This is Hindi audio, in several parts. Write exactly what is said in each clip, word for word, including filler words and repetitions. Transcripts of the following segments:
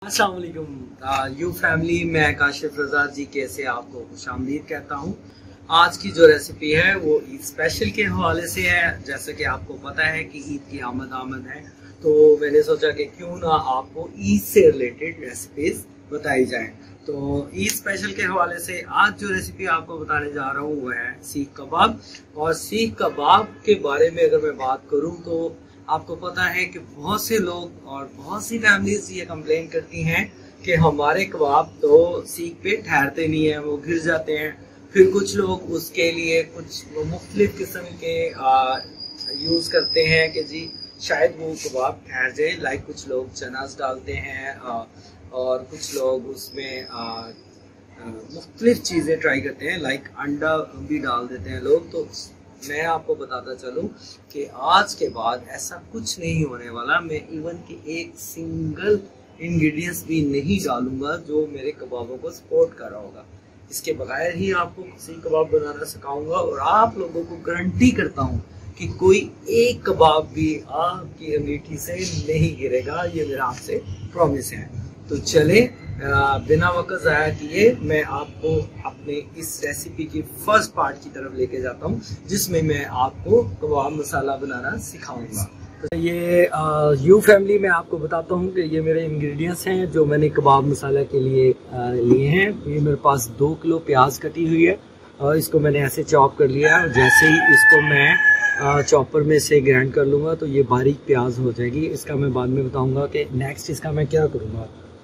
अस्सलाम वालेकुम यू फैमिली, मैं काशिफ रजा जी कैसे आपको खुशामदीद कहता हूँ। आज की जो रेसिपी है वो ईद स्पेशल के हवाले से है। जैसे कि आपको पता है कि ईद की आमद आमद है, तो मैंने सोचा कि क्यों ना आपको ईद से रिलेटेड रेसिपीज बताई जाए। तो ईद स्पेशल के हवाले से आज जो रेसिपी आपको बताने जा रहा हूँ वो है सीख कबाब। और सीख कबाब के बारे में अगर मैं बात करूँ तो आपको पता है कि बहुत से लोग और बहुत सी फैमिलीज ये कंप्लेन करती हैं कि हमारे कबाब तो सीख पे ठहरते नहीं है, वो गिर जाते हैं। फिर कुछ लोग उसके लिए कुछ मुख्तलिफ किस्म के यूज़ करते हैं कि जी शायद वो कबाब ठहर जाए। लाइक कुछ लोग चनास डालते हैं आ, और कुछ लोग उसमें मुख्तलिफ चीज़ें ट्राई करते हैं, लाइक अंडा भी डाल देते हैं लोग। तो मैं आपको बताता चलूं कि आज के बाद ऐसा कुछ नहीं होने वाला। मैं इवन कि एक सिंगल इंग्रेडिएंट्स भी नहीं डालूंगा जो मेरे कबाबों को सपोर्ट कर रहा होगा। इसके बगैर ही आपको सीख कबाब बनाना सिखाऊंगा और आप लोगों को गारंटी करता हूं कि कोई एक कबाब भी आपकी अंगीठी से नहीं गिरेगा। ये मेरा आपसे प्रॉमिस है। तो चले बिना वक्त ज़ाया किए मैं आपको अपने इस रेसिपी की फर्स्ट पार्ट की तरफ लेके जाता हूँ, जिसमें मैं आपको कबाब मसाला बनाना सिखाऊंगा। तो ये आ, यू फैमिली में आपको बताता हूँ कि ये मेरे इंग्रेडिएंट्स हैं जो मैंने कबाब मसाला के लिए लिए हैं। ये मेरे पास दो किलो प्याज कटी हुई है और इसको मैंने ऐसे चॉप कर लिया है। और जैसे ही इसको मैं चॉपर में से ग्राइंड कर लूँगा तो ये बारीक प्याज हो जाएगी। इसका मैं बाद में बताऊँगा कि नेक्स्ट इसका मैं क्या करूँगा।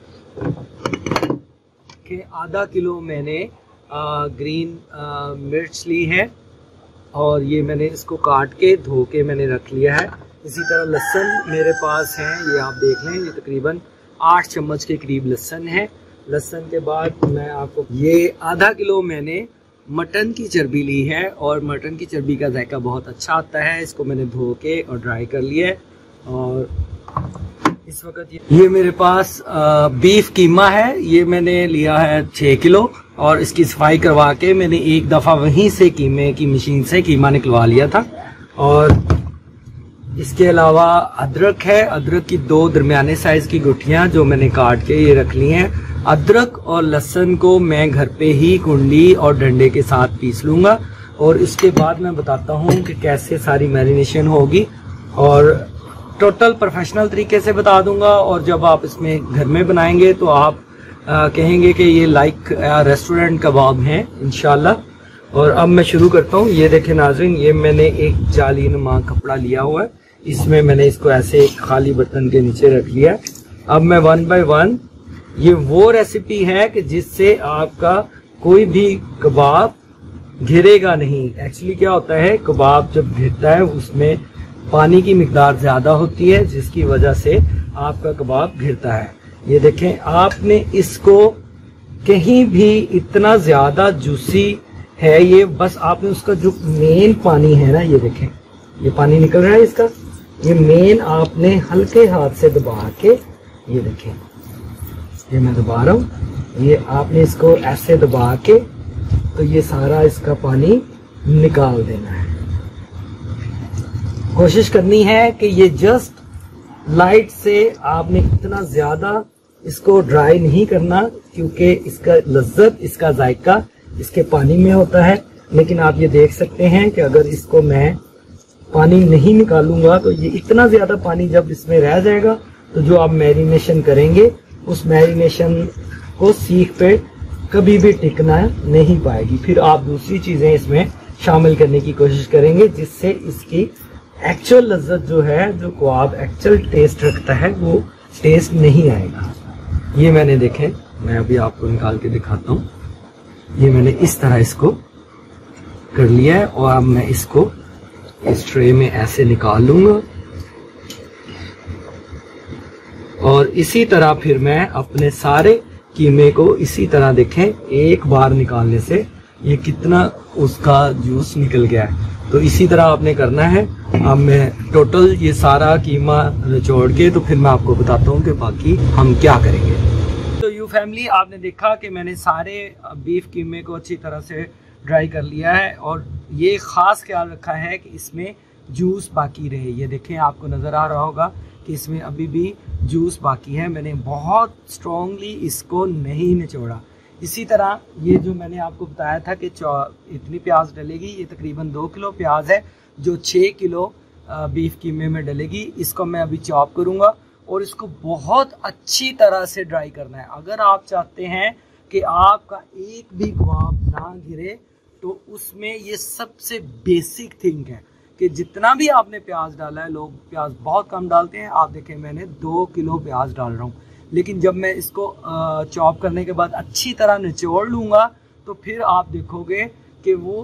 कि आधा किलो मैंने आ, ग्रीन आ, मिर्च ली है और ये मैंने इसको काट के धो के मैंने रख लिया है। इसी तरह लहसुन मेरे पास है, ये आप देख लें, ये तकरीबन आठ चम्मच के करीब लहसुन है। लहसुन के बाद मैं आपको ये आधा किलो मैंने मटन की चर्बी ली है और मटन की चर्बी का जायका बहुत अच्छा आता है। इसको मैंने धो के और ड्राई कर लिया है। और इस वक्त ये, ये मेरे पास आ, बीफ कीमा है, ये मैंने लिया है छः किलो और इसकी सफाई करवा के मैंने एक दफ़ा वहीं से कीमे की मशीन से कीमा निकलवा लिया था। और इसके अलावा अदरक है, अदरक की दो दरमियाने साइज़ की गुठियाँ जो मैंने काट के ये रख ली हैं। अदरक और लहसुन को मैं घर पे ही कुंडी और डंडे के साथ पीस लूँगा और इसके बाद मैं बताता हूँ कि कैसे सारी मैरिनेशन होगी और टोटल प्रोफेशनल तरीके से बता दूंगा। और जब आप इसमें घर में बनाएंगे तो आप आ, कहेंगे कि ये लाइक रेस्टोरेंट कबाब हैं इंशाल्लाह। और अब मैं शुरू करता हूँ। ये देखें नाज़रीन, ये मैंने एक जालीनुमा कपड़ा लिया हुआ है, इसमें मैंने इसको ऐसे एक खाली बर्तन के नीचे रख लिया है। अब मैं वन बाय वन, ये वो रेसिपी है कि जिससे आपका कोई भी कबाब घिरेगा नहीं। एक्चुअली क्या होता है, कबाब जब घिरता है उसमें पानी की मिकदार ज़्यादा होती है जिसकी वजह से आपका कबाब घिरता है। ये देखें, आपने इसको कहीं भी इतना ज़्यादा जूसी है ये, बस आपने उसका जो मेन पानी है ना, ये देखें ये पानी निकल रहा है इसका, ये मेन आपने हल्के हाथ से दबा के, ये देखें ये मैं दबा रहा हूँ, ये आपने इसको ऐसे दबा के तो ये सारा इसका पानी निकाल देना है। कोशिश करनी है कि ये जस्ट लाइट से, आपने इतना ज्यादा इसको ड्राई नहीं करना क्योंकि इसका लज्जत, इसका जायका इसके पानी में होता है। लेकिन आप ये देख सकते हैं कि अगर इसको मैं पानी नहीं निकालूंगा तो ये इतना ज्यादा पानी जब इसमें रह जाएगा तो जो आप मैरिनेशन करेंगे उस मैरिनेशन को सीख पे कभी भी टिकना नहीं पाएगी। फिर आप दूसरी चीजें इसमें शामिल करने की कोशिश करेंगे जिससे इसकी एक्चुअल लज्जत जो है, जो कबाब एक्चुअल टेस्ट रखता है, वो टेस्ट नहीं आएगा। ये मैंने देखें, मैं अभी आपको निकाल के दिखाता हूँ। ये मैंने इस तरह इसको कर लिया है और अब मैं इसको इस ट्रे में ऐसे निकाल लूंगा और इसी तरह फिर मैं अपने सारे कीमे को इसी तरह देखें, एक बार निकालने से ये कितना उसका जूस निकल गया है। तो इसी तरह आपने करना है। अब मैं टोटल ये सारा कीमा निचोड़ के तो फिर मैं आपको बताता हूँ कि बाकी हम क्या करेंगे। तो यू फैमिली, आपने देखा कि मैंने सारे बीफ कीमे को अच्छी तरह से ड्राई कर लिया है और ये ख़ास ख्याल रखा है कि इसमें जूस बाकी रहे। ये देखें, आपको नज़र आ रहा होगा कि इसमें अभी भी जूस बाकी है, मैंने बहुत स्ट्रॉन्गली इसको नहीं निचोड़ा। इसी तरह ये जो मैंने आपको बताया था कि इतनी प्याज डलेगी, ये तकरीबन दो किलो प्याज है जो छः किलो बीफ कीमे में डलेगी। इसको मैं अभी चॉप करूँगा और इसको बहुत अच्छी तरह से ड्राई करना है। अगर आप चाहते हैं कि आपका एक भी कबाब ना गिरे तो उसमें ये सबसे बेसिक थिंग है कि जितना भी आपने प्याज डाला है, लोग प्याज बहुत कम डालते हैं, आप देखें मैंने दो किलो प्याज डाल रहा हूँ, लेकिन जब मैं इसको चॉप करने के बाद अच्छी तरह निचोड़ लूँगा तो फिर आप देखोगे कि वो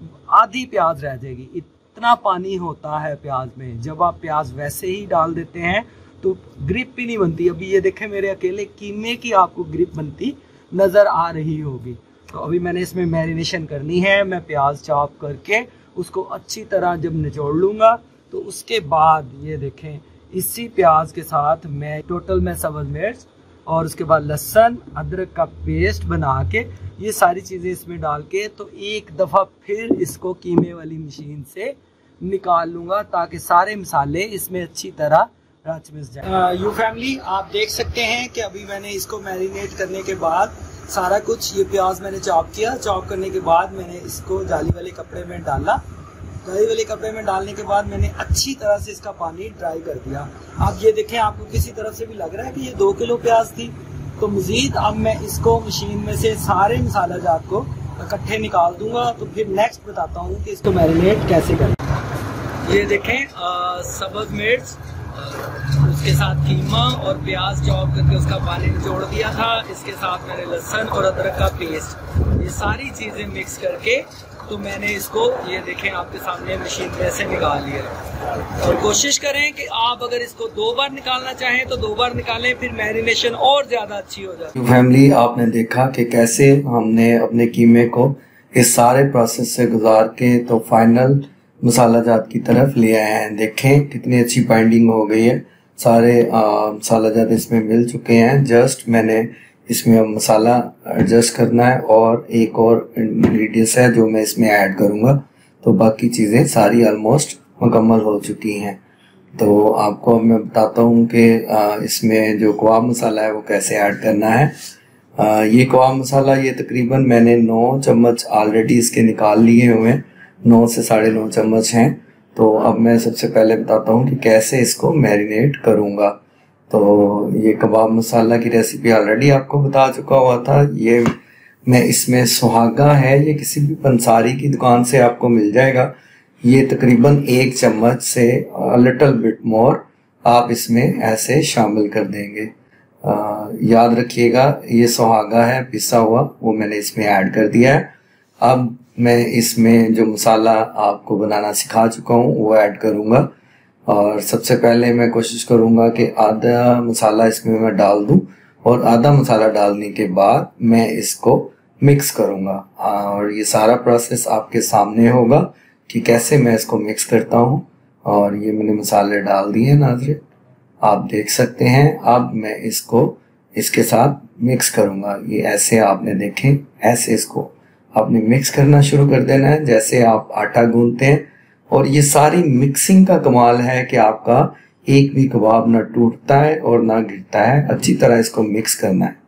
आधी प्याज रह जाएगी। इतना पानी होता है प्याज में, जब आप प्याज वैसे ही डाल देते हैं तो ग्रिप भी नहीं बनती। अभी ये देखें मेरे अकेले कीमे की आपको ग्रिप बनती नज़र आ रही होगी। तो अभी मैंने इसमें मैरिनेशन करनी है। मैं प्याज चॉप करके उसको अच्छी तरह जब निचोड़ लूँगा तो उसके बाद ये देखें इसी प्याज के साथ मैं टोटल में सब्ज़ मिर्च और उसके बाद लहसुन अदरक का पेस्ट बना के ये सारी चीज़ें इसमें डाल के तो एक दफ़ा फिर इसको कीमे वाली मशीन से निकाल लूँगा ताकि सारे मसाले इसमें अच्छी तरह रच मिस जाए। यू फैमिली, आप देख सकते हैं कि अभी मैंने इसको मैरिनेट करने के बाद सारा कुछ, ये प्याज मैंने चॉप किया, चॉप करने के बाद मैंने इसको जाली वाले कपड़े में डाला। जाली वाले कपड़े में डालने के बाद मैंने अच्छी तरह से इसका पानी ड्राई कर दिया। आप ये देखें, आपको किसी तरफ से भी लग रहा है कि ये दो किलो प्याज थी। तो मज़ीद अब मैं इसको मशीन में से सारे मसाला जात को इकट्ठे निकाल दूंगा। तो फिर नेक्स्ट बताता हूँ कि इसको मैरिनेट कैसे करें। ये देखें सब्ज़ मिर्च, उसके साथ कीमा और प्याज चॉप करके उसका पानी निचोड़ दिया था। इसके साथ मैंने लहसुन और अदरक का पेस्ट, ये सारी चीज़ें मिक्स करके तो मैंने इसको ये देखें आपके सामने मशीन में से निकाल लिया। और कोशिश करें कि आप अगर इसको दो बार निकालना चाहें तो दो बार निकालें, फिर मैरिनेशन और ज़्यादा अच्छी हो जाती है। फैमिली, आपने देखा कि कैसे हमने अपने कीमे को इस सारे प्रोसेस से गुजार के तो फाइनल मसाला जात की तरफ ले आए हैं। देखें कितनी अच्छी बाइंडिंग हो गई है, सारे मसाला जात इसमें मिल चुके हैं। जस्ट मैंने इसमें अब मसाला एडजस्ट करना है और एक और इंग्रेडिएंट्स है जो मैं इसमें ऐड करूँगा। तो बाकी चीज़ें सारी ऑलमोस्ट मुकम्मल हो चुकी हैं। तो आपको अब मैं बताता हूँ कि इसमें जो कबाब मसाला है वो कैसे ऐड करना है। आ, ये कबाब मसाला ये तकरीबन मैंने नौ चम्मच ऑलरेडी इसके निकाल लिए हुए हैं, नौ से साढ़े नौ चम्मच हैं। तो अब मैं सबसे पहले बताता हूँ कि कैसे इसको मैरिनेट करूँगा। तो ये कबाब मसाला की रेसिपी ऑलरेडी आपको बता चुका हुआ था। ये मैं इसमें सुहागा है, ये किसी भी पंसारी की दुकान से आपको मिल जाएगा। ये तकरीबन एक चम्मच से लिटिल बिट मोर आप इसमें ऐसे शामिल कर देंगे। आ, याद रखिएगा ये सुहागा है पिसा हुआ, वो मैंने इसमें ऐड कर दिया है। अब मैं इसमें जो मसाला आपको बनाना सिखा चुका हूँ वो ऐड करूँगा। और सबसे पहले मैं कोशिश करूँगा कि आधा मसाला इसमें मैं डाल दूँ और आधा मसाला डालने के बाद मैं इसको मिक्स करूँगा। और ये सारा प्रोसेस आपके सामने होगा कि कैसे मैं इसको मिक्स करता हूँ। और ये मैंने मसाले डाल दिए हैं नाज़रीन, आप देख सकते हैं। अब मैं इसको इसके साथ मिक्स करूँगा। ये ऐसे आपने देखें, ऐसे इसको आपने मिक्स करना शुरू कर देना है जैसे आप आटा गूंथते हैं। और ये सारी मिक्सिंग का कमाल है कि आपका एक भी कबाब ना टूटता है और ना गिरता है। अच्छी तरह इसको मिक्स करना है।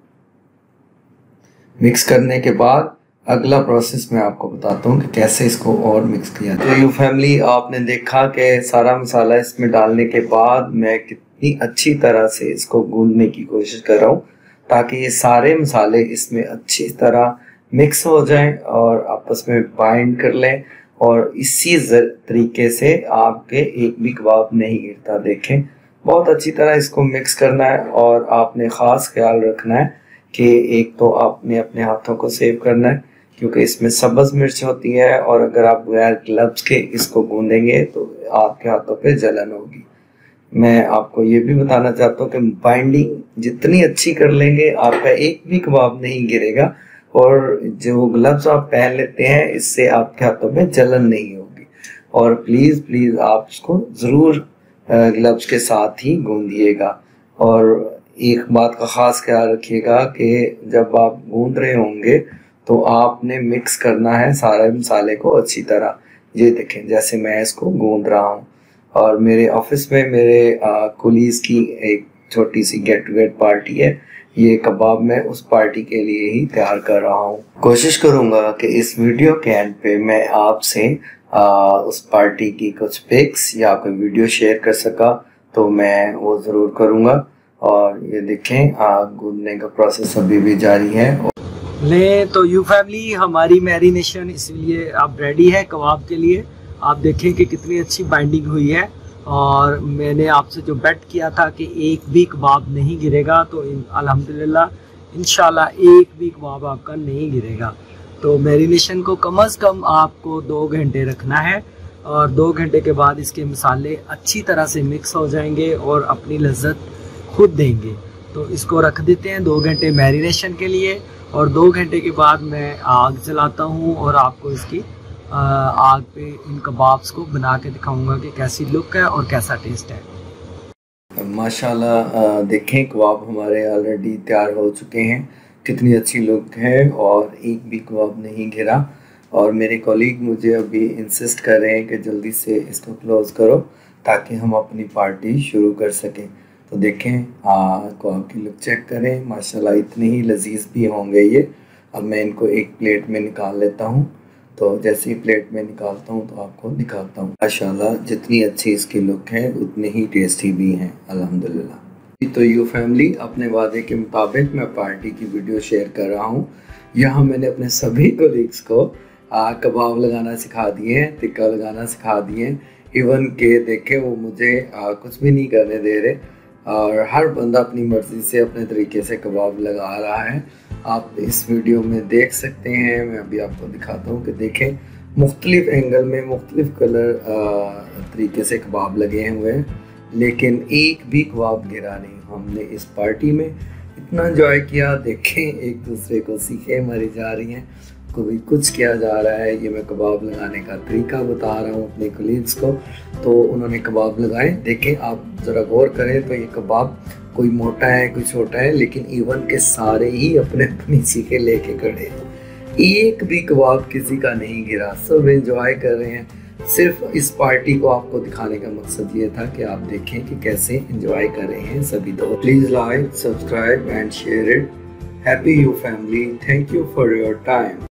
मिक्स करने के बाद अगला प्रोसेस मैं आपको बताता हूँ कि कैसे इसको और मिक्स किया जाए। तो यू फैमिली, आपने देखा कि सारा मसाला इसमें डालने के बाद मैं कितनी अच्छी तरह से इसको गूंदने की कोशिश कर रहा हूँ ताकि ये सारे मसाले इसमें अच्छी तरह मिक्स हो जाएं और आपस में बाइंड कर लें। और इसी तरीके से आपके एक भी कबाब नहीं गिरता। देखें, बहुत अच्छी तरह इसको मिक्स करना है। और आपने ख़ास ख्याल रखना है कि एक तो आपने अपने हाथों को सेव करना है क्योंकि इसमें सब्ज़ मिर्च होती है और अगर आप बगैर ग्लव्स के इसको गूंदेंगे तो आपके हाथों पे जलन होगी। मैं आपको ये भी बताना चाहता हूँ कि बाइंडिंग जितनी अच्छी कर लेंगे आपका एक भी कबाब नहीं गिरेगा। और जो ग्लव्स आप पहन लेते हैं इससे आपके हाथों में जलन नहीं होगी। और प्लीज़ प्लीज़ आप इसको ज़रूर ग्लव्स के साथ ही गूंदिएगा। और एक बात का ख़ास ख्याल रखिएगा कि जब आप गूंद रहे होंगे तो आपने मिक्स करना है सारे मसाले को अच्छी तरह। ये देखें जैसे मैं इसको गूंद रहा हूँ। और मेरे ऑफिस में मेरे कुलीज़ की एक छोटी सी गेट टुगेदर पार्टी है। ये कबाब मैं उस पार्टी के लिए ही तैयार कर रहा हूँ। कोशिश करूँगा कि इस वीडियो के एंड पे मैं आपसे उस पार्टी की कुछ पिक्स या कोई वीडियो शेयर कर सका तो मैं वो ज़रूर करूँगा। और ये देखें आग गूंदने का प्रोसेस अभी भी जारी है। ले तो यू फैमिली, हमारी मैरिनेशन इसलिए अब रेडी है कबाब के लिए। आप देखें कि कितनी अच्छी बाइंडिंग हुई है। और मैंने आपसे जो बेट किया था कि एक भी कबाब नहीं गिरेगा, तो अल्हम्दुलिल्लाह इंशाल्लाह एक भी कबाब आपका नहीं गिरेगा। तो मैरिनेशन को कम अज़ कम आपको दो घंटे रखना है और दो घंटे के बाद इसके मसाले अच्छी तरह से मिक्स हो जाएंगे और अपनी लज्जत खुद देंगे। तो इसको रख देते हैं दो घंटे मैरिनेशन के लिए और दो घंटे के बाद मैं आग जलाता हूँ और आपको इसकी आग पे इन कबाब्स को बना के दिखाऊंगा कि कैसी लुक है और कैसा टेस्ट है। माशाल्लाह देखें कबाब हमारे ऑलरेडी तैयार हो चुके हैं, कितनी अच्छी लुक है और एक भी कबाब नहीं घिरा। और मेरे कॉलीग मुझे अभी इंसिस्ट कर रहे हैं कि जल्दी से इसको क्लोज़ करो ताकि हम अपनी पार्टी शुरू कर सकें। तो देखें कबाब की लुक चेक करें, माशाल्लाह इतने ही लजीज भी होंगे ये। अब मैं इनको एक प्लेट में निकाल लेता हूँ। तो जैसे ही प्लेट में निकालता हूँ तो आपको दिखाता हूँ। माशाल्लाह जितनी अच्छी इसकी लुक है उतनी ही टेस्टी भी हैं अल्हम्दुलिल्लाह। तो यू फैमिली, अपने वादे के मुताबिक मैं पार्टी की वीडियो शेयर कर रहा हूँ। यहाँ मैंने अपने सभी कोलीग्स को आ, कबाब लगाना सिखा दिए हैं, टिक्का लगाना सिखा दिए हैं। इवन के देखे वो मुझे आ, कुछ भी नहीं करने दे रहे और हर बंदा अपनी मर्ज़ी से अपने तरीके से कबाब लगा रहा है। आप इस वीडियो में देख सकते हैं, मैं अभी आपको दिखाता हूँ कि देखें मुख्तलिफ़ एंगल में मुख्तलिफ़ कलर तरीके से कबाब लगे हुए हैं, लेकिन एक भी कबाब गिरा नहीं। हमने इस पार्टी में इतना इंजॉय किया। देखें एक दूसरे को सीखे मारी जा रही हैं, कोई कुछ किया जा रहा है। ये मैं कबाब लगाने का तरीका बता रहा हूँ अपने कलीग्स को, तो उन्होंने कबाब लगाए। देखें आप ज़रा गौर करें तो ये कबाब कोई मोटा है कोई छोटा है, लेकिन इवन के सारे ही अपने अपनी सीखे लेके खड़े हैं। एक भी कबाब किसी का नहीं गिरा, सब एंजॉय कर रहे हैं। सिर्फ इस पार्टी को आपको दिखाने का मकसद ये था कि आप देखें कि कैसे एंजॉय कर रहे हैं सभी। तो please like, subscribe and share it. Happy you family, thank you for your time.